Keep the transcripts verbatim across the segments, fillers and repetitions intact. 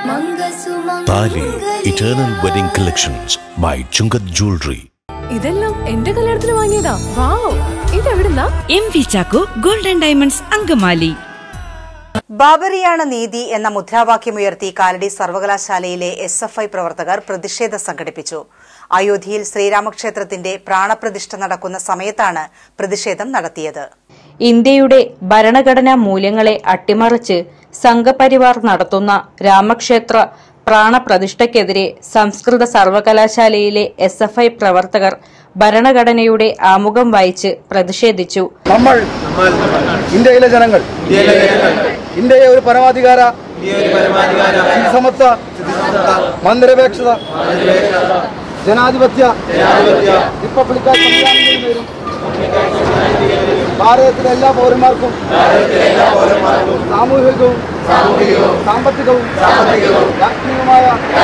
താലി eternal wedding collections by Chungath jewellery. ഇതെല്ലാം എന്റെ കല്യാണത്തിന് വാങ്ങിയതാ. വാവ്, ഇതെവിടുന്നാ? M V Chacko golden diamonds Angamaly. ബാബറിയാണ് നീതി എന്ന മുദ്രാവാക്യമുയർത്തി കാലടി സർവകലാശാലയിലെ എസ് എഫ് ഐ പ്രവർത്തകർ പ്രതിഷേധം സംഘടിപ്പിച്ചു. അയോധ്യയിൽ ശ്രീരാമക്ഷേത്രത്തിന്റെ പ്രാണപ്രതിഷ്ഠ നടക്കുന്ന സമയത്താണ് പ്രതിഷേധം നടത്തിയത്. ഇന്ത്യയുടെ ഭരണഘടനാ മൂല്യങ്ങളെ അട്ടിമറിച്ച് സംഘപരിവാർ നടത്തുന്ന രാമക്ഷേത്ര പ്രാണപ്രതിഷ്ഠയ്ക്കെതിരെ സംസ്കൃത സർവകലാശാലയിലെ എസ് എഫ് ഐ പ്രവർത്തകർ ഭരണഘടനയുടെ ആമുഖം വായിച്ച് പ്രതിഷേധിച്ചു. നമ്മൾ ഇന്ത്യയിലെ ജനങ്ങൾ ഇന്ത്യയെ ഒരു പരമാധികാര സമത്വ മതനിരപേക്ഷത ജനാധിപത്യ റിപ്പബ്ലിക്കൻ സംവിധാനങ്ങളിലും ഭാരതത്തിലെ എല്ലാ പൗരന്മാർക്കും സാമൂഹികവും സാമ്പത്തികവും രാഷ്ട്രീയവുമായ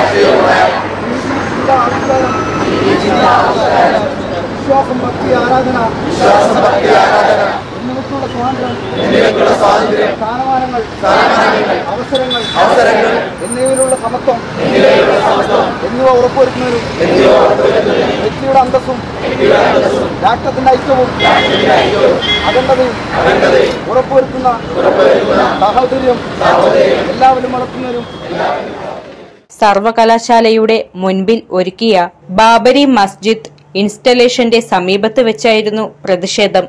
വിശ്വാസം ഭക്തി ആരാധന എന്നിവയ്ക്കുള്ള സ്വാതന്ത്ര്യം സ്ഥാനമാനങ്ങൾ അവസരങ്ങൾ എന്നിവയിലുള്ള സമത്വം എന്നിവ ഉറപ്പുവരുത്തുന്നതിനും വ്യക്തിയുടെ അന്തസ്സും രാഷ്ട്രത്തിന്റെ ഐക്യവും അഖണ്ഡതയും ഉറപ്പുവരുത്തുന്ന സാഹോദര്യം എല്ലാവരും വളർത്തുന്നതിനും സർവകലാശാലയുടെ മുൻപിൽ ഒരുക്കിയ ബാബരി മസ്ജിദ് ഇൻസ്റ്റലേഷന്റെ സമീപത്ത് വെച്ചായിരുന്നു പ്രതിഷേധം.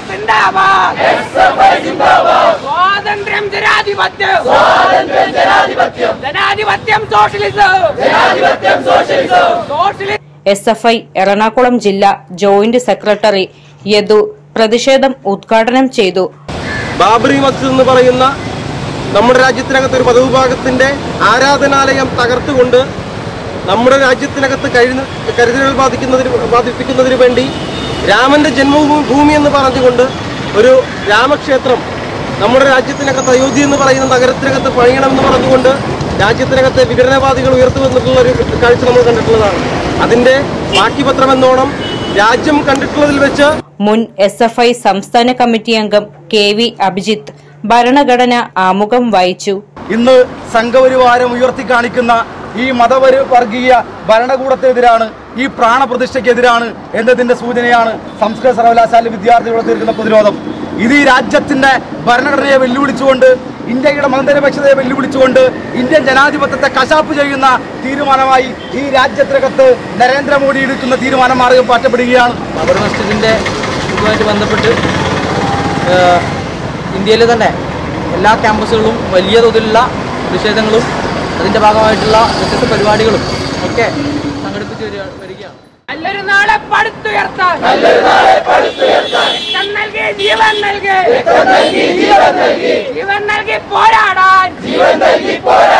എസ് എഫ് ഐ എറണാകുളം ജില്ലാ ജോയിന്റ് സെക്രട്ടറി യദു പ്രതിഷേധം ഉദ്ഘാടനം ചെയ്തു. ബാബറി മസ്ജിദ് എന്ന് പറയുന്ന നമ്മുടെ രാജ്യത്തിനകത്ത് ഒരു മതവിഭാഗത്തിന്റെ ആരാധനാലയം തകർത്തുകൊണ്ട് നമ്മുടെ രാജ്യത്തിനകത്ത് കഴിഞ്ഞ കരുതലുകൾ ബാധിക്കുന്നതിന് ബാധിപ്പിക്കുന്നതിന് വേണ്ടി രാമന്റെ ജന്മഭൂമി എന്ന് പറഞ്ഞുകൊണ്ട് ഒരു രാമക്ഷേത്രം നമ്മുടെ രാജ്യത്തിനകത്ത് അയോധ്യ എന്ന് പറയുന്ന നഗരത്തിനകത്ത് പണിയണമെന്ന് പറഞ്ഞുകൊണ്ട് രാജ്യത്തിനകത്തെ വിഘടനവാദികൾ ഉയർത്തു വന്നിട്ടുള്ള ഒരു കാഴ്ച നമ്മൾ കണ്ടിട്ടുള്ളതാണ്. അതിന്റെ ബാക്കിപത്രം എന്നോണം രാജ്യം കണ്ടിട്ടുള്ളതിൽ വെച്ച് മുൻ എസ് എഫ് ഐ സംസ്ഥാന കമ്മിറ്റി അംഗം കെ വി അഭിജിത്ത് ഭരണഘടന ആമുഖം വായിച്ചു. ഇന്ന് സംഘപരിവാരം ഉയർത്തി കാണിക്കുന്ന ഈ മതവർഗീയ ഭരണകൂടത്തിനെതിരാണ്, ഈ പ്രാണപ്രതിഷ്ഠയ്ക്കെതിരാണ് എന്നതിന്റെ സൂചനയാണ് സംസ്കൃത സർവകലാശാല വിദ്യാർത്ഥികളോട് തീർക്കുന്ന പ്രതിരോധം. ഇത് ഈ രാജ്യത്തിന്റെ ഭരണഘടനയെ വെല്ലുവിളിച്ചുകൊണ്ട്, ഇന്ത്യയുടെ മതനിരപേക്ഷതയെ വെല്ലുവിളിച്ചുകൊണ്ട്, ഇന്ത്യൻ ജനാധിപത്യത്തെ കശാപ്പ് ചെയ്യുന്ന തീരുമാനമായി ഈ രാജ്യത്തിനകത്ത് നരേന്ദ്രമോദി എടുക്കുന്ന തീരുമാനം മാർഗം മാറ്റപ്പെടുകയാണ്. ബാബറി മസ്ജിദിന്റെ ഇതുമായിട്ട് ബന്ധപ്പെട്ട് ഇന്ത്യയിലെ തന്നെ എല്ലാ ക്യാമ്പസുകളും വലിയ തോതിലുള്ള പ്രതിഷേധങ്ങളും അതിന്റെ ഭാഗമായിട്ടുള്ള വ്യത്യസ്ത പരിപാടികളും ഒക്കെ സംഘടിപ്പിച്ചു വരികയാണ്. നല്ലൊരു നാളെ പടുത്തുയർത്താൻ ജീവൻ നൽകി ജീവൻ നൽകി പോരാടാൻ